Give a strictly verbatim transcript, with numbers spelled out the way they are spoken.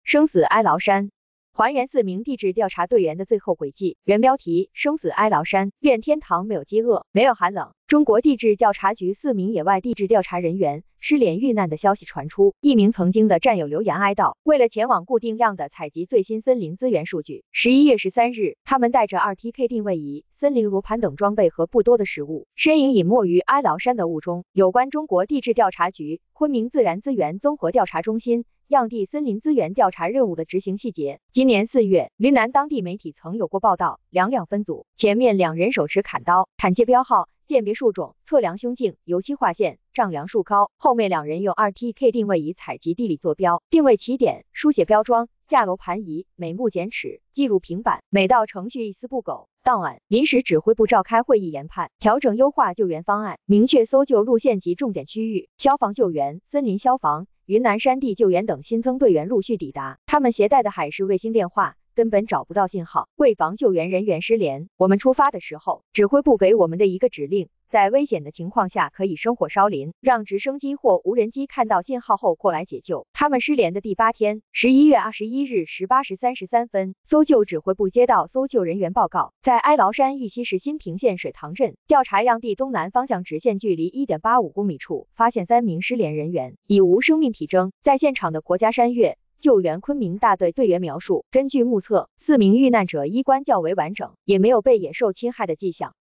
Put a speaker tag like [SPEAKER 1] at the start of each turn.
[SPEAKER 1] 生死哀牢山。还原四名地质调查队员的最后轨迹。原标题：生死哀牢山。愿天堂没有饥饿，没有寒冷。中国地质调查局四名野外地质调查人员失联遇难的消息传出，一名曾经的战友留言哀悼。为了前往固定量的采集最新森林资源数据，十一月十三日，他们带着 二 T K 定位仪、森林罗盘等装备和不多的食物，身影隐没于哀牢山的雾中。有关中国地质调查局昆明自然资源综合调查中心样地森林资源调查任务的执行细节，今年四月，云南当地媒体曾有过报道，两两分组，前面两人手持砍刀，砍界标号。鉴别树种，测量胸径，油漆划线，丈量树高。后面两人用 二 T K 定位仪采集地理坐标，定位起点，书写标装，架楼盘仪，每目减尺，记录平板，每道程序一丝不苟。当晚，临时指挥部召开会议研判，调整优化救援方案，明确搜救路线及重点区域，消防救援、森林消防、云南山地救援等新增队员陆续抵达，他们携带的海事卫星电话根本找不到信号，为防救援人员失联，我们出发的时候，指挥部给我们的一个指令，在危险的情况下可以生火烧林，让直升机或无人机看到信号后过来解救。他们失联的第八天，十一月二十一日十八时三十三分，搜救指挥部接到搜救人员报告，在哀牢山玉溪市新平县水塘镇调查样地东南方向直线距离 一点八五公里处，发现三名失联人员，已无生命体征。在现场的国家山岳救援昆明大队队员描述，根据目测，四名遇难者衣冠较为完整，也没有被野兽侵害的迹象。